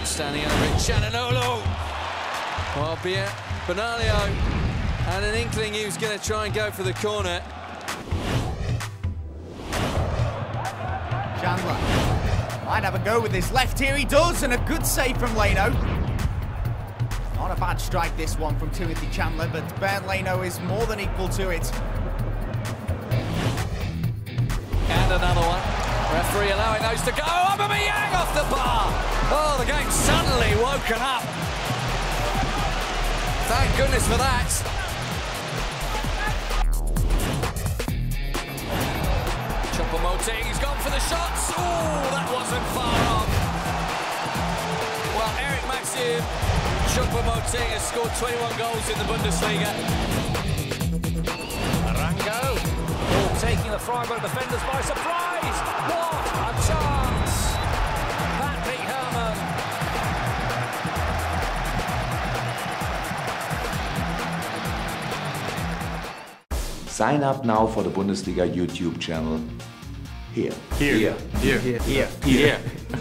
standing over it. Chananolo. Well, Benaglio and an inkling he was going to try and go for the corner. Chandler might have a go with his left here. He does, and a good save from Leno. Not a bad strike, this one from Timothy Chandler, but Bernd Leno is more than equal to it. And another one. Referee allowing those to go. Aubameyang off the bar. Oh, the game's suddenly woken up. Thank goodness for that. Choupo-Moting's gone for the shots. Oh, that wasn't far off. Well, Eric Maxim Choupo-Moting has scored 21 goals in the Bundesliga. Arango, taking the Freiburg defenders by surprise. What a chance! Patrick Herrmann. Sign up now for the Bundesliga YouTube channel. Here. Here. Here. Here. Here. Here.